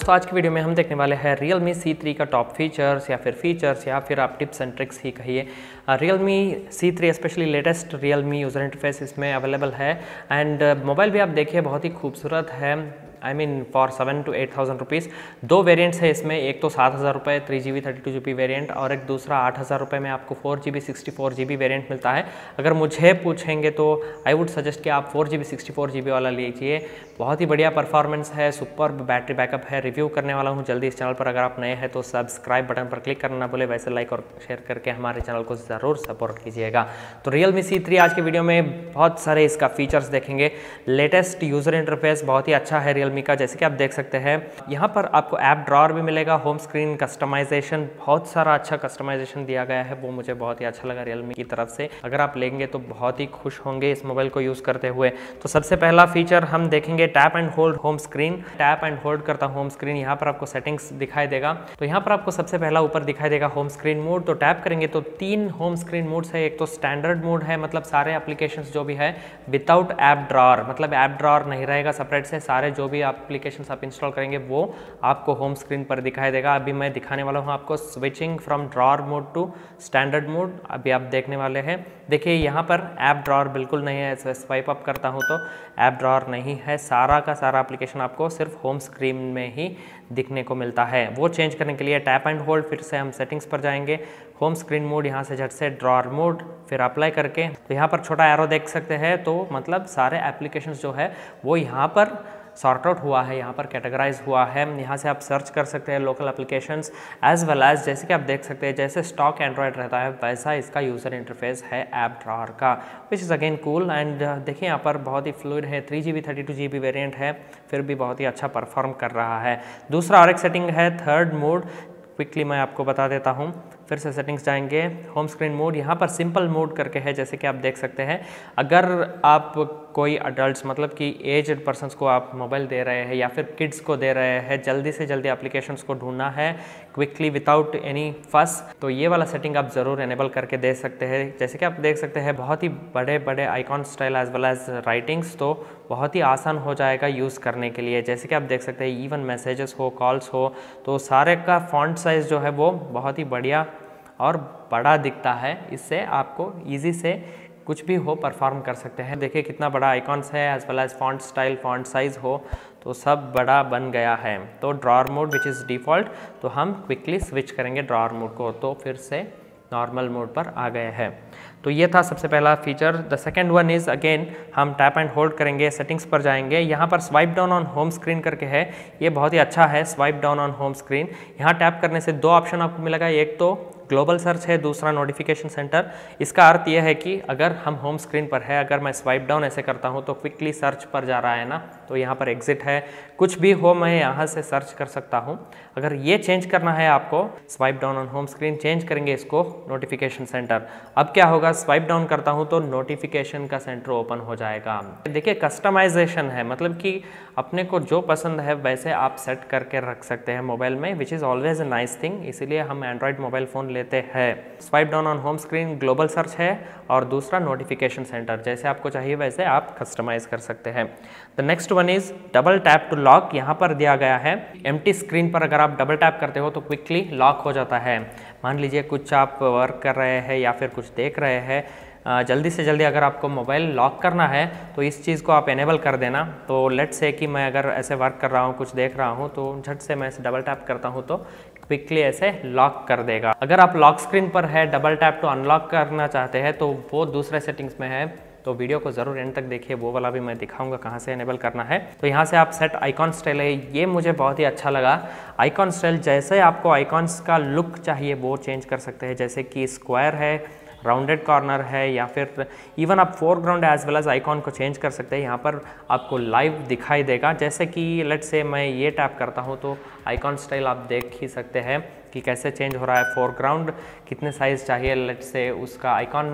दोस्तों आज की वीडियो में हम देखने वाले हैं Realme C3 का टॉप फीचर्स या फिर आप टिप्स एंड ट्रिक्स ही कहिए। Realme C3 specially latest Realme user interface इसमें अवेलेबल है एंड मोबाइल भी आप देखिए बहुत ही खूबसूरत है। I mean for 7,000 to 8,000 rupees. दो वेरिएंट्स है इसमें, एक तो 7,000 रुपये 3GB 32GB वेरिएंट और एक दूसरा 8,000 रुपये में आपको 4GB 64GB वेरिएंट मिलता है। अगर मुझे पूछेंगे तो आई वुड सजेस्ट कि आप 4GB 64GB वाला लीजिए। बहुत ही बढ़िया परफॉर्मेंस है, सुपर बैटरी बैकअप है। रिव्यू करने वाला हूँ जल्दी इस चैनल पर। अगर आप नए हैं तो सब्सक्राइब बटन पर क्लिक करना ना भूले, वैसे लाइक और शेयर करके हमारे चैनल को ज़रूर सपोर्ट कीजिएगा। तो Realme C3 आज के वीडियो में बहुत सारे इसका फीचर्स देखेंगे। लेटेस्ट यूज़र इंटरफेस बहुत ही अच्छा है Realme का, जैसे कि आप देख सकते हैं। यहाँ पर आपको ऐप ड्रॉअर भी मिलेगा, होम स्क्रीन कस्टमाइजेशन, बहुत सारा अच्छा कस्टमाइजेशन दिया गया है, वो मुझे बहुत ही अच्छा लगा Realme की तरफ से। अगर आप लेंगे तो बहुत ही खुश होंगे इस मोबाइल को यूज़ करते हुए। तो सबसे पहला फीचर हम देखेंगे tap and hold home screen. Tap and hold करता हूँ होम स्क्रीन, यहाँ पर आपको सेटिंग्स दिखाई देगा। तो यहाँ पर आपको सबसे पहला ऊपर दिखाई देगा होम स्क्रीन मोड। तो टैप करेंगे तो 3 होम स्क्रीन मोड्स है। एक तो स्टैंडर्ड मोड है, मतलब सारे एप्लीकेशंस जो भी है विदाउट ऐप ड्रॉअर, मतलब ऐप ड्रॉअर नहीं रहेगा सेपरेट से, सारे जो भी एप्लीकेशंस आप इंस्टॉल करेंगे वो आपको होम स्क्रीन पर दिखाई देगा। अभी मैं दिखाने वाला हूँ आपको switching from drawer mode to standard mode, अभी आप देखने वाले हैं। देखिए यहाँ पर ऐप ड्रॉअर बिल्कुल नहीं है, स्वाइप अप करता हूँ तो ऐप ड्रॉअर नहीं है, सारा का सारा एप्लीकेशन आपको सिर्फ होम स्क्रीन में ही दिखने को मिलता है। वो चेंज करने के लिए टैप एंड होल्ड, फिर से हम सेटिंग्स पर जाएंगे, होम स्क्रीन मोड, यहाँ से झट से ड्रॉअर मोड, फिर अप्लाई करके तो यहाँ पर छोटा एरो देख सकते हैं। तो मतलब सारे एप्लीकेशंस जो है वो यहाँ पर सॉर्ट आउट हुआ है, यहाँ पर कैटेगराइज हुआ है। यहाँ से आप सर्च कर सकते हैं local applications as well as, जैसे कि आप देख सकते हैं जैसे स्टॉक एंड्रॉयड रहता है वैसा इसका यूज़र इंटरफेस है ऐप ड्रॉअर का, which is again cool. And देखिए यहाँ पर बहुत ही फ्लूइड है, 3GB 32GB वेरिएंट है, फिर भी बहुत ही अच्छा परफॉर्म कर रहा है। दूसरा और एक सेटिंग है थर्ड मोड, क्विकली मैं आपको बता देता हूँ। फिर से सेटिंग्स जाएंगे, होम स्क्रीन मोड, यहाँ पर सिंपल मोड करके है, जैसे कि आप देख सकते हैं। अगर आप कोई अडल्ट मतलब कि एज्ड पर्सन्स को आप मोबाइल दे रहे हैं या फिर किड्स को दे रहे हैं, जल्दी से जल्दी एप्लीकेशंस को ढूंढना है क्विकली विदाउट एनी फस, तो ये वाला सेटिंग आप ज़रूर एनेबल करके दे सकते हैं। जैसे कि आप देख सकते हैं बहुत ही बड़े बड़े icon style as well as writings, तो बहुत ही आसान हो जाएगा यूज़ करने के लिए। जैसे कि आप देख सकते हैं इवन मैसेजेस हो, कॉल्स हो, तो सारे का फॉन्ट साइज़ जो है वो बहुत ही बढ़िया और बड़ा दिखता है। इससे आपको ईजी से कुछ भी हो परफॉर्म कर सकते हैं। देखिए कितना बड़ा आइकॉन्स है as well as font style, font size हो, तो सब बड़ा बन गया है। तो drawer mode which is default, तो हम क्विकली स्विच करेंगे ड्रॉअर मोड को, तो फिर से नॉर्मल मोड पर आ गए हैं। तो ये था सबसे पहला feature. The second one is again हम टैप एंड होल्ड करेंगे, सेटिंग्स पर जाएंगे, यहाँ पर swipe down on home screen करके है, ये बहुत ही अच्छा है swipe down on home screen. यहाँ टैप करने से 2 ऑप्शन आपको मिलेगा, एक तो ग्लोबल सर्च है, दूसरा नोटिफिकेशन सेंटर। इसका अर्थ यह है कि अगर हम होम स्क्रीन पर है, अगर मैं स्वाइप डाउन ऐसे करता हूँ तो क्विकली सर्च पर जा रहा है ना, तो यहाँ पर एग्जिट है, कुछ भी हो मैं यहाँ से सर्च कर सकता हूँ। अगर ये चेंज करना है आपको, swipe down on home screen, change करेंगे इसको नोटिफिकेशन सेंटर। अब क्या होगा, स्वाइप डाउन करता हूँ तो नोटिफिकेशन का सेंटर ओपन हो जाएगा। देखिए कस्टमाइजेशन है, मतलब कि अपने को जो पसंद है वैसे आप सेट करके रख सकते हैं मोबाइल में, which is always a nice thing, इसीलिए हम एंड्रॉयड मोबाइल फ़ोन लेते हैं। Swipe down on home screen global search है और दूसरा नोटिफिकेशन सेंटर, जैसे आपको चाहिए वैसे आप कस्टमाइज कर सकते हैं। The next one is double tap to lock, यहाँ पर दिया गया है एम्प्टी स्क्रीन पर अगर आप डबल टैप करते हो तो क्विकली लॉक हो जाता है। मान लीजिए कुछ आप वर्क कर रहे हैं या फिर कुछ देख रहे हैं, जल्दी से जल्दी अगर आपको मोबाइल लॉक करना है तो इस चीज़ को आप एनेबल कर देना। तो लेट्स से कि मैं अगर ऐसे वर्क कर रहा हूँ, कुछ देख रहा हूँ, तो झट से मैं डबल टैप करता हूँ तो क्विकली ऐसे लॉक कर देगा। अगर आप लॉक स्क्रीन पर है, डबल टैप टू अनलॉक करना चाहते हैं तो वो दूसरे सेटिंग्स में है, तो वीडियो को ज़रूर एंड तक देखिए, वो वाला भी मैं दिखाऊंगा कहाँ से एनेबल करना है। तो यहाँ से आप सेट आइकॉन स्टाइल है, ये मुझे बहुत ही अच्छा लगा। आइकॉन स्टाइल जैसे आपको आइकॉन्स का लुक चाहिए वो चेंज कर सकते हैं, जैसे कि स्क्वायर है, राउंडेड कॉर्नर है, या फिर इवन आप foreground as well as icon को चेंज कर सकते हैं। यहाँ पर आपको लाइव दिखाई देगा, जैसे कि लेट्स से मैं ये टैप करता हूँ तो आइकॉन स्टाइल आप देख ही सकते हैं कि कैसे चेंज हो रहा है। फोरग्राउंड कितने साइज़ चाहिए, लेट्स से उसका आइकॉन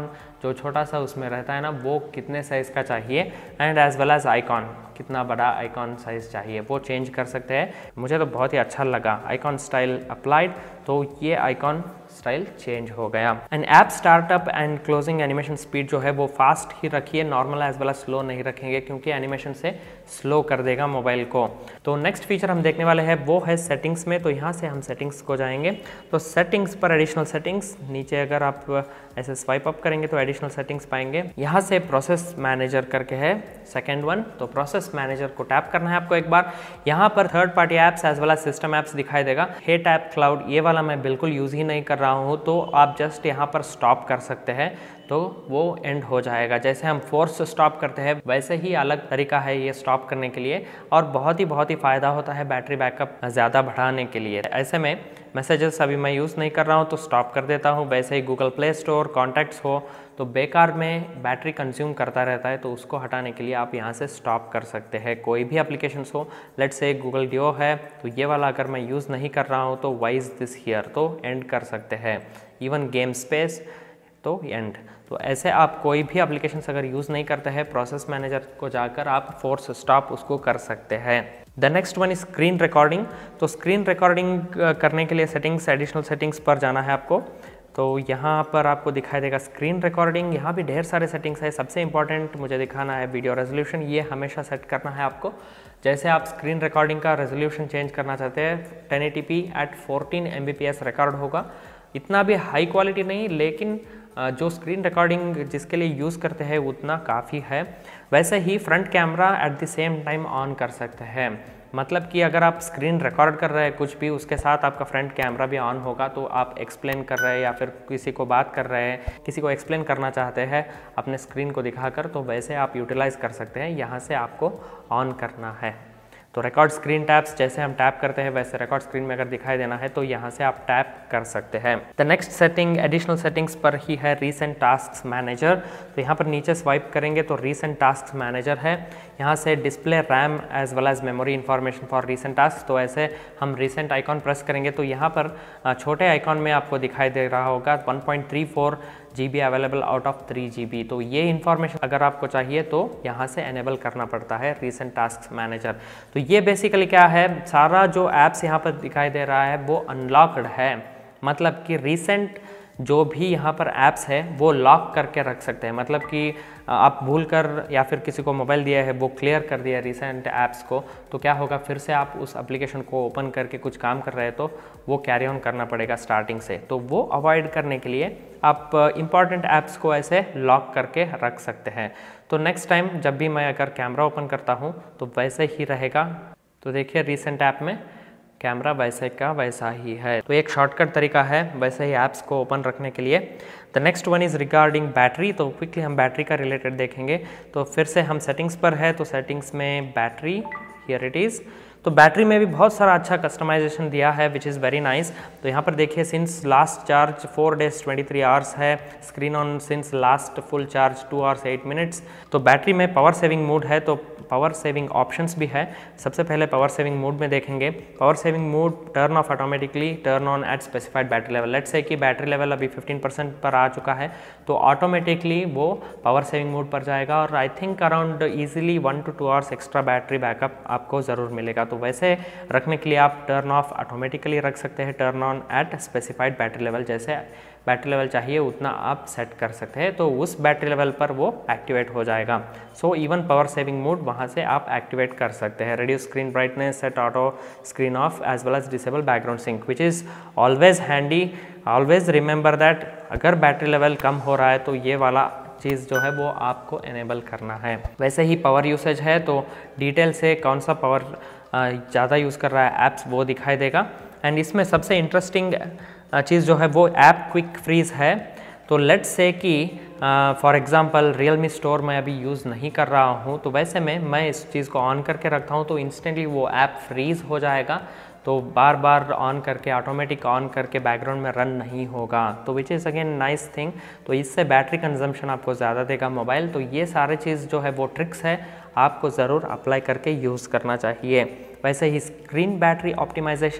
जो छोटा सा उसमें रहता है ना, वो कितने साइज़ का चाहिए, and as well as icon, कितना बड़ा आइकॉन साइज़ चाहिए वो चेंज कर सकते हैं। मुझे तो बहुत ही अच्छा लगा, आइकॉन स्टाइल अप्लाइड, तो ये आइकॉन स्टाइल चेंज हो गया। And app startup and closing animation speed जो है वो फास्ट ही रखिए, normal as well as slow नहीं रखेंगे, क्योंकि एनिमेशन से स्लो कर देगा मोबाइल को। तो नेक्स्ट फीचर हम देखने वाले हैं वो है सेटिंग्स में। तो यहाँ से हम सेटिंग्स को जाएंगे, तो सेटिंग्स पर एडिशनल सेटिंग्स, नीचे अगर आप ऐसे स्वाइप अप करेंगे तो एडिशनल सेटिंग्स पाएंगे। यहाँ से प्रोसेस मैनेजर करके है सेकेंड वन, तो प्रोसेस मैनेजर को टैप करना है आपको एक बार। यहाँ पर third party apps as well as system apps दिखाई देगा। हे टैप क्लाउड, ये वाला मैं बिल्कुल यूज़ ही नहीं कर रहा हूँ, तो आप जस्ट यहाँ पर स्टॉप कर सकते हैं, तो वो एंड हो जाएगा। जैसे हम फोर्स स्टॉप करते हैं वैसे ही अलग तरीका है ये स्टॉप करने के लिए, और बहुत ही फ़ायदा होता है बैटरी बैकअप ज़्यादा बढ़ाने के लिए। ऐसे में मैसेजेस अभी मैं यूज़ नहीं कर रहा हूँ तो स्टॉप कर देता हूँ। वैसे ही गूगल प्ले स्टोर, कॉन्टैक्ट्स हो तो बेकार में बैटरी कंज्यूम करता रहता है, तो उसको हटाने के लिए आप यहाँ से स्टॉप कर सकते हैं। कोई भी एप्लीकेशंस हो, लेट्स से गूगल डिओ है, तो ये वाला अगर मैं यूज़ नहीं कर रहा हूँ तो व्हाई इज दिस हियर, तो एंड कर सकते हैं। इवन गेम स्पेस तो एंड। तो ऐसे आप कोई भी एप्लीकेशंस अगर यूज़ नहीं करते हैं, प्रोसेस मैनेजर को जाकर आप फोर्स स्टॉप उसको कर सकते हैं। The next one is screen recording. तो स्क्रीन रिकॉर्डिंग करने के लिए सेटिंग्स, एडिशनल सेटिंग्स पर जाना है आपको। तो यहाँ पर आपको दिखाई देगा स्क्रीन रिकॉर्डिंग, यहाँ भी ढेर सारे सेटिंग्स है। सबसे इंपॉर्टेंट मुझे दिखाना है वीडियो रेजोल्यूशन, ये हमेशा सेट करना है आपको। जैसे आप स्क्रीन रिकॉर्डिंग का रेजोल्यूशन चेंज करना चाहते हैं, 1080p एट 14 Mbps रिकॉर्ड होगा। इतना भी हाई क्वालिटी नहीं, लेकिन जो स्क्रीन रिकॉर्डिंग जिसके लिए यूज़ करते हैं उतना काफ़ी है। वैसे ही front camera at the same time on कर सकते हैं, मतलब कि अगर आप स्क्रीन रिकॉर्ड कर रहे हैं कुछ भी, उसके साथ आपका फ्रंट कैमरा भी ऑन होगा, तो आप एक्सप्लेन कर रहे हैं या फिर किसी को बात कर रहे हैं, किसी को एक्सप्लेन करना चाहते हैं अपने स्क्रीन को दिखाकर, तो वैसे आप यूटिलाइज़ कर सकते हैं। यहाँ से आपको ऑन करना है। तो रिकॉर्ड स्क्रीन टैप्स, जैसे हम टैप करते हैं वैसे रिकॉर्ड स्क्रीन में अगर दिखाई देना है तो यहाँ से आप टैप कर सकते हैं। The next setting additional settings पर ही है रीसेंट टास्क्स मैनेजर। तो यहाँ पर नीचे स्वाइप करेंगे तो रीसेंट टास्क्स मैनेजर है। यहाँ से display RAM as well as memory information for recent task. तो ऐसे हम रीसेंट आइकॉन प्रेस करेंगे तो यहाँ पर छोटे आइकॉन में आपको दिखाई दे रहा होगा 1.34 GB available out of 3 GB। तो ये इन्फॉर्मेशन अगर आपको चाहिए तो यहाँ से एनेबल करना पड़ता है रीसेंट टास्क मैनेजर। तो ये बेसिकली क्या है, सारा जो ऐप्स यहाँ पर दिखाई दे रहा है वो अनलॉक्ड है, मतलब कि रीसेंट जो भी यहाँ पर ऐप्स है वो लॉक करके रख सकते हैं। मतलब कि आप भूल कर या फिर किसी को मोबाइल दिया है, वो क्लियर कर दिया रीसेंट ऐप्स को, तो क्या होगा, फिर से आप उस एप्लीकेशन को ओपन करके कुछ काम कर रहे हैं तो वो कैरी ऑन करना पड़ेगा स्टार्टिंग से। तो वो अवॉइड करने के लिए आप इंपॉर्टेंट ऐप्स को ऐसे लॉक करके रख सकते हैं। तो नेक्स्ट टाइम जब भी मैं अगर कैमरा ओपन करता हूँ तो वैसे ही रहेगा। तो देखिए रीसेंट ऐप में कैमरा वैसे का वैसा ही है। तो एक शॉर्टकट तरीका है वैसे ही ऐप्स को ओपन रखने के लिए। The next one is regarding battery. तो क्विकली हम बैटरी का रिलेटेड देखेंगे। तो फिर से हम सेटिंग्स पर है, तो सेटिंग्स में बैटरी, हियर इट इज़। तो बैटरी में भी बहुत सारा अच्छा कस्टमाइजेशन दिया है विच इज़ वेरी नाइस। तो यहाँ पर देखिए since last charge 4 days 23 hours है, screen on since last full charge 2 hours 8 minutes। तो बैटरी में पावर सेविंग मोड है, तो पावर सेविंग ऑप्शंस भी है। सबसे पहले पावर सेविंग मोड में देखेंगे। Power saving mode turn off automatically, turn on at specified battery level. Let's say कि बैटरी लेवल अभी 15% पर आ चुका है तो ऑटोमेटिकली वो पावर सेविंग मोड पर जाएगा, और I think around easily 1 to 2 hours extra battery backup आपको ज़रूर मिलेगा। तो वैसे रखने के लिए आप टर्न ऑफ ऑटोमेटिकली रख सकते हैं, turn on at specified battery level, जैसे बैटरी लेवल चाहिए उतना आप सेट कर सकते हैं, तो उस बैटरी लेवल पर वो एक्टिवेट हो जाएगा। So even power saving mode वहाँ से आप एक्टिवेट कर सकते हैं। Reduce screen brightness, set auto screen off as well as disable background sync, which is always handy. Always remember that अगर बैटरी लेवल कम हो रहा है तो ये वाला चीज़ जो है वो आपको एनेबल करना है। वैसे ही पावर यूसेज है तो डिटेल से कौन सा पावर ज़्यादा यूज़ कर रहा है ऐप्स वो दिखाई देगा। एंड इसमें सबसे इंटरेस्टिंग चीज़ जो है वो ऐप क्विक फ्रीज़ है। तो लेट्स से कि फॉर एग्जांपल Realme स्टोर मैं अभी यूज़ नहीं कर रहा हूँ, तो वैसे में मैं इस चीज़ को ऑन करके रखता हूँ तो इंस्टेंटली वो ऐप फ्रीज़ हो जाएगा, तो बार बार ऑन करके ऑटोमेटिक ऑन करके बैकग्राउंड में रन नहीं होगा, तो which is again nice thing. तो इससे बैटरी कंजम्पशन आपको ज़्यादा देगा मोबाइल। तो ये सारे चीज़ जो है वो ट्रिक्स है, आपको ज़रूर अप्लाई करके यूज़ करना चाहिए। वैसे ही स्क्रीन बैटरी ऑप्टिमाइजेशन,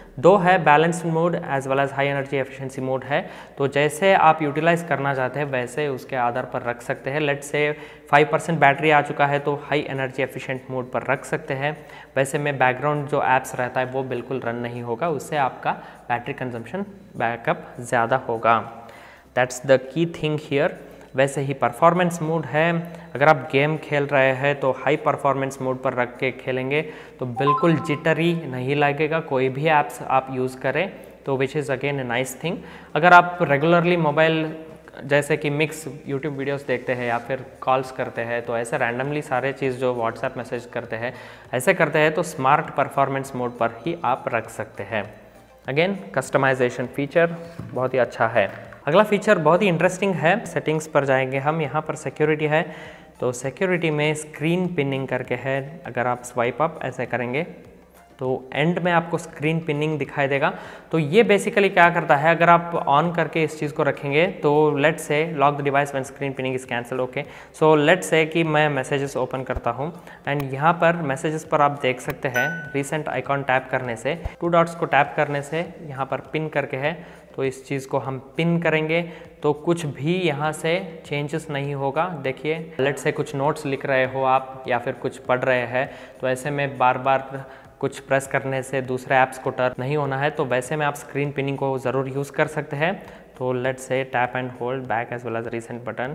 दो है, balanced mode as well as high energy efficiency mode है। तो जैसे आप यूटिलाइज करना चाहते हैं वैसे उसके आधार पर रख सकते हैं। लेट्स से 5% बैटरी आ चुका है तो हाई एनर्जी एफिशिएंट मोड पर रख सकते हैं। वैसे में बैकग्राउंड जो ऐप्स रहता है वो बिल्कुल रन नहीं होगा, उससे आपका बैटरी कंजम्पशन बैकअप ज़्यादा होगा। That's the key thing here. वैसे ही परफॉर्मेंस मोड है, अगर आप गेम खेल रहे हैं तो हाई परफॉर्मेंस मोड पर रख के खेलेंगे तो बिल्कुल जिटरी नहीं लगेगा कोई भी ऐप्स आप यूज़ करें, तो which is again a nice thing. अगर आप रेगुलरली मोबाइल जैसे कि मिक्स यूट्यूब वीडियोस देखते हैं या फिर कॉल्स करते हैं, तो ऐसे रैंडमली सारे चीज़ जो व्हाट्सएप मैसेज करते हैं ऐसे करते हैं तो स्मार्ट परफॉर्मेंस मोड पर ही आप रख सकते हैं। अगेन कस्टमाइजेशन फीचर बहुत ही अच्छा है। अगला फीचर बहुत ही इंटरेस्टिंग है, सेटिंग्स पर जाएंगे हम। यहाँ पर सिक्योरिटी है, तो सिक्योरिटी में स्क्रीन पिनिंग करके है। अगर आप स्वाइप अप ऐसे करेंगे तो एंड में आपको स्क्रीन पिनिंग दिखाई देगा। तो ये बेसिकली क्या करता है, अगर आप ऑन करके इस चीज़ को रखेंगे तो let's say lock the device when screen pinning is cancel. Okay, so let's say कि मैं मैसेजेस ओपन करता हूँ एंड यहाँ पर मैसेजेस पर आप देख सकते हैं रिसेंट आइकॉन टैप करने से, 2 डॉट्स को टैप करने से यहाँ पर पिन करके है, तो इस चीज़ को हम पिन करेंगे तो कुछ भी यहाँ से चेंजेस नहीं होगा। देखिए लेट्स से कुछ नोट्स लिख रहे हो आप या फिर कुछ पढ़ रहे हैं, तो ऐसे में बार बार कुछ प्रेस करने से दूसरे ऐप्स को टर्न नहीं होना है, तो वैसे में आप स्क्रीन पिनिंग को ज़रूर यूज़ कर सकते हैं। तो let's say tap and hold back as well as recent button,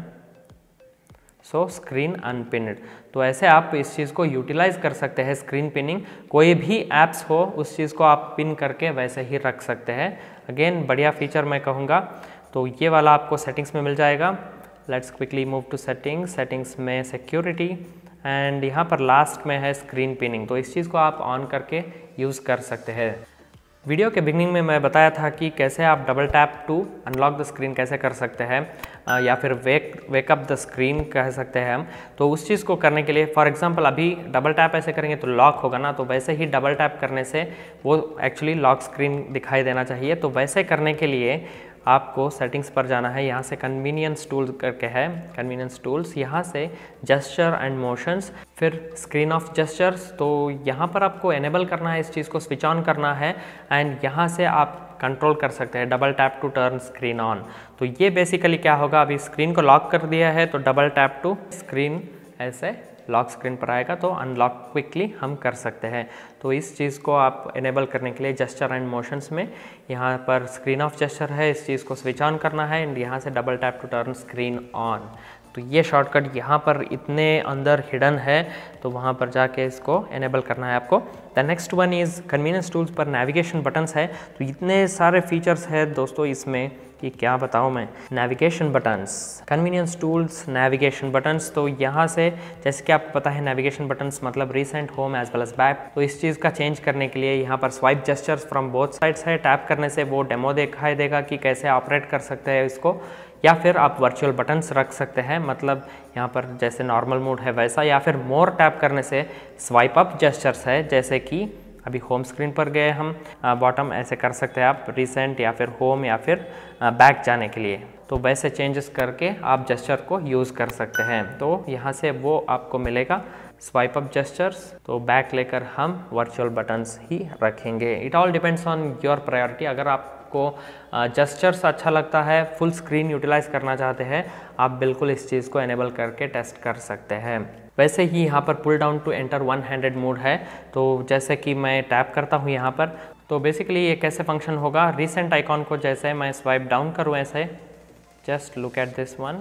so screen unpinned. तो ऐसे आप इस चीज़ को यूटिलाइज कर सकते हैं। स्क्रीन पिनिंग कोई भी ऐप्स हो उस चीज़ को आप पिन करके वैसे ही रख सकते हैं। अगेन बढ़िया फीचर मैं कहूँगा। तो ये वाला आपको सेटिंग्स में मिल जाएगा। Let's quickly move to settings. Settings में सिक्योरिटी एंड यहाँ पर लास्ट में है स्क्रीन पिनिंग, तो इस चीज़ को आप ऑन करके यूज़ कर सकते हैं। वीडियो के बिगनिंग में मैं बताया था कि कैसे आप double tap to unlock the screen कैसे कर सकते हैं, या फिर वेकअप द स्क्रीन कह सकते हैं हम। तो उस चीज़ को करने के लिए फॉर एग्जांपल अभी डबल टैप ऐसे करेंगे तो लॉक होगा ना, तो वैसे ही डबल टैप करने से वो एक्चुअली लॉक स्क्रीन दिखाई देना चाहिए। तो वैसे करने के लिए आपको सेटिंग्स पर जाना है। यहाँ से कन्वीनियंस टूल्स करके है, कन्वीनियंस टूल्स, यहाँ से जेस्चर एंड मोशंस, फिर स्क्रीन ऑफ जेस्चर्स। तो यहाँ पर आपको एनेबल करना है, इस चीज़ को स्विच ऑन करना है एंड यहाँ से आप कंट्रोल कर सकते हैं double tap to turn screen on. तो ये बेसिकली क्या होगा, अभी स्क्रीन को लॉक कर दिया है तो डबल टैप टू स्क्रीन ऐसे लॉक स्क्रीन पर आएगा तो अनलॉक क्विकली हम कर सकते हैं। तो इस चीज़ को आप इनेबल करने के लिए जेस्चर एंड मोशंस में यहाँ पर स्क्रीन ऑफ जेस्चर है, इस चीज़ को स्विच ऑन करना है एंड यहाँ से double tap to turn screen on. तो ये शॉर्टकट यहाँ पर इतने अंदर हिडन है, तो वहाँ पर जाके इसको इनेबल करना है आपको। The next one is convenience tools पर नेविगेशन बटन्स है। तो इतने सारे फीचर्स है दोस्तों इसमें कि क्या बताऊँ मैं। Navigation buttons, convenience tools, navigation buttons. तो यहाँ से जैसे कि आपको पता है नेविगेशन बटन्स मतलब recent, home as well as back. तो इस चीज़ का चेंज करने के लिए यहाँ पर swipe gestures from both sides है। टैप करने से वो डेमो दिखाई देगा कि कैसे ऑपरेट कर सकते हैं इसको, या फिर आप वर्चुअल बटन्स रख सकते हैं, मतलब यहाँ पर जैसे नॉर्मल मोड है वैसा, या फिर मोर टैप करने से स्वाइप अप जेस्चर्स है, जैसे कि अभी होम स्क्रीन पर गए हम, बॉटम ऐसे कर सकते हैं आप रिसेंट या फिर होम या फिर बैक जाने के लिए। तो वैसे चेंजेस करके आप जेस्चर को यूज़ कर सकते हैं। तो यहाँ से वो आपको मिलेगा स्वाइप अप जेस्चर्स, तो बैक लेकर हम वर्चुअल बटन्स ही रखेंगे। It all depends on your priority. अगर आपको जेस्चर्स अच्छा लगता है, फुल स्क्रीन यूटिलाइज करना चाहते हैं, आप बिल्कुल इस चीज़ को एनेबल करके टेस्ट कर सकते हैं। वैसे ही यहाँ पर pull down to enter one handed mode है। तो जैसे कि मैं टैप करता हूँ यहाँ पर, तो बेसिकली ये कैसे फंक्शन होगा, रिसेंट आइकॉन को जैसे मैं स्वाइप डाउन करूँ ऐसे, just look at this one,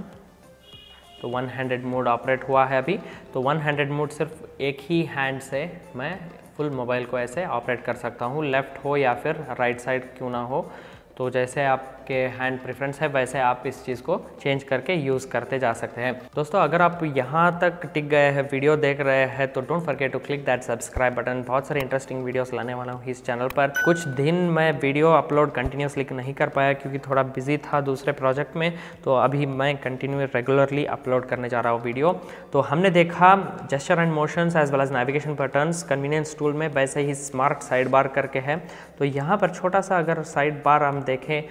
तो वन हैंडेड मोड ऑपरेट हुआ है अभी। तो वन हैंडेड मोड सिर्फ एक ही हैंड से मैं फुल मोबाइल को ऐसे ऑपरेट कर सकता हूँ, लेफ़्ट हो या फिर राइट साइड क्यों ना हो। तो जैसे आपके हैंड प्रेफरेंस है वैसे आप इस चीज़ को चेंज करके यूज़ करते जा सकते हैं। दोस्तों अगर आप यहाँ तक टिक गए हैं, वीडियो देख रहे हैं, तो don't forget to click that subscribe button. बहुत सारे इंटरेस्टिंग वीडियोस लाने वाला हूँ इस चैनल पर। कुछ दिन मैं वीडियो अपलोड कंटिन्यूसली नहीं कर पाया क्योंकि थोड़ा बिजी था दूसरे प्रोजेक्ट में, तो अभी मैं कंटिन्यू रेगुलरली अपलोड करने जा रहा हूँ वीडियो। तो हमने देखा gesture and motions as well as navigation buttons convenience tool में, वैसे ही स्मार्ट साइड बार करके है। तो यहाँ पर छोटा सा अगर साइड बार हम देखें तो ऐसे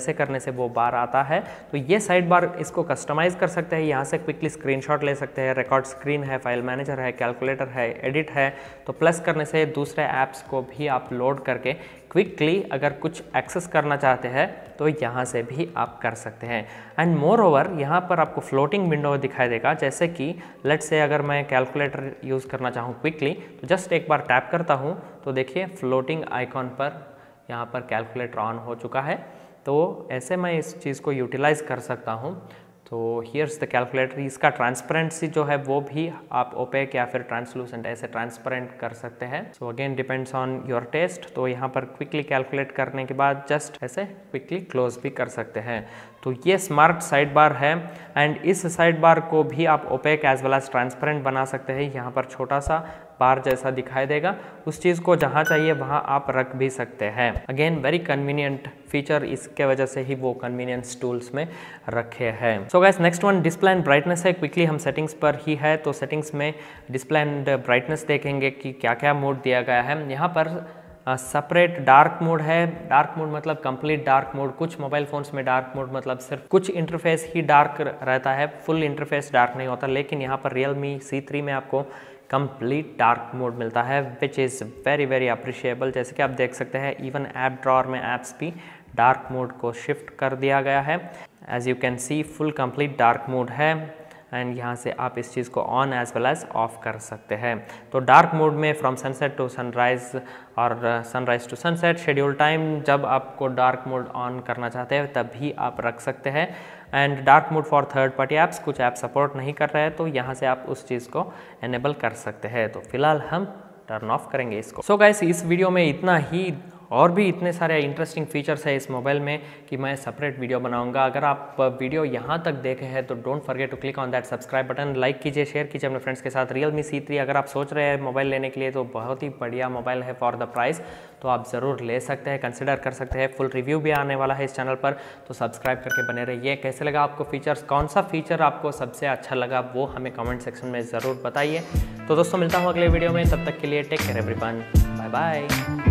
वैसे करने से वो बार आता है। तो ये साइड बार इसको कस्टमाइज़ कर सकते हैं, यहाँ से क्विकली स्क्रीनशॉट ले सकते हैं। रिकॉर्ड स्क्रीन है, फाइल मैनेजर है, कैलकुलेटर है, एडिट है। तो प्लस करने से दूसरे ऐप्स को भी आप लोड करके क्विकली अगर कुछ एक्सेस करना चाहते हैं तो यहाँ से भी आप कर सकते हैं। एंड मोर ओवर यहाँ पर आपको फ्लोटिंग विंडो दिखाई देगा, जैसे कि लेट्स से अगर मैं कैलकुलेटर यूज़ करना चाहूँ क्विकली, तो जस्ट एक बार टैप करता हूँ तो देखिए फ्लोटिंग आइकॉन पर यहाँ पर कैलकुलेटर ऑन हो चुका है। तो ऐसे मैं इस चीज़ को यूटिलाइज़ कर सकता हूँ। तो हियर्स द कैलकुलेटर, इसका ट्रांसपेरेंसी जो है वो भी आप ओपेक या फिर ट्रांसलूसेंट ऐसे ट्रांसपेरेंट कर सकते हैं। So again depends on your taste. तो यहाँ पर क्विकली कैलकुलेट करने के बाद जस्ट ऐसे क्विकली क्लोज भी कर सकते हैं। तो ये स्मार्ट साइड बार है एंड इस साइड बार को भी आप opaque as well as transparent बना सकते हैं। यहाँ पर छोटा सा बार जैसा दिखाई देगा, उस चीज़ को जहाँ चाहिए वहाँ आप रख भी सकते हैं। अगेन वेरी कन्वीनियंट फीचर, इसके वजह से ही वो कन्वीनियंस टूल्स में रखे हैं। So guys next one display and brightness है। क्विकली हम सेटिंग्स पर ही है, तो सेटिंग्स में डिस्प्ले एंड ब्राइटनेस देखेंगे कि क्या क्या मोड दिया गया है। यहाँ पर सेपरेट डार्क मोड है। डार्क मोड मतलब कंप्लीट डार्क मोड। कुछ मोबाइल फ़ोन्स में डार्क मोड मतलब सिर्फ कुछ इंटरफेस ही डार्क रहता है, फुल इंटरफेस डार्क नहीं होता। लेकिन यहाँ पर Realme C3 में आपको कंप्लीट डार्क मोड मिलता है, which is very very appreciable. जैसे कि आप देख सकते हैं इवन ऐप ड्रॉअर में ऐप्स भी डार्क मोड को शिफ्ट कर दिया गया है। As you can see full complete dark mode है एंड यहाँ से आप इस चीज़ को on as well as off कर सकते हैं। तो डार्क मोड में फ्रॉम सनसेट टू सनराइज और sunrise to sunset schedule time, जब आपको डार्क मोड ऑन करना चाहते हैं तभी आप रख सकते हैं। And dark mode for third party apps, कुछ ऐप सपोर्ट नहीं कर रहे हैं तो यहाँ से आप उस चीज़ को एनेबल कर सकते हैं। तो फिलहाल हम टर्न ऑफ करेंगे इसको। सो गाइस इस वीडियो में इतना ही, और भी इतने सारे इंटरेस्टिंग फीचर्स है इस मोबाइल में कि मैं सेपरेट वीडियो बनाऊंगा। अगर आप वीडियो यहाँ तक देखे हैं तो don't forget to click on that subscribe button, like कीजिए, शेयर कीजिए अपने फ्रेंड्स के साथ। Realme C3 अगर आप सोच रहे हैं मोबाइल लेने के लिए तो बहुत ही बढ़िया मोबाइल है फॉर द प्राइस, तो आप ज़रूर ले सकते हैं, कंसिडर कर सकते हैं। फुल रिव्यू भी आने वाला है इस चैनल पर, तो सब्सक्राइब करके बने रहिए। कैसे लगा आपको फीचर्स, कौन सा फीचर आपको सबसे अच्छा लगा वो हमें कमेंट सेक्शन में ज़रूर बताइए। तो दोस्तों मिलता हूँ अगले वीडियो में, तब तक के लिए take care everyone, bye bye.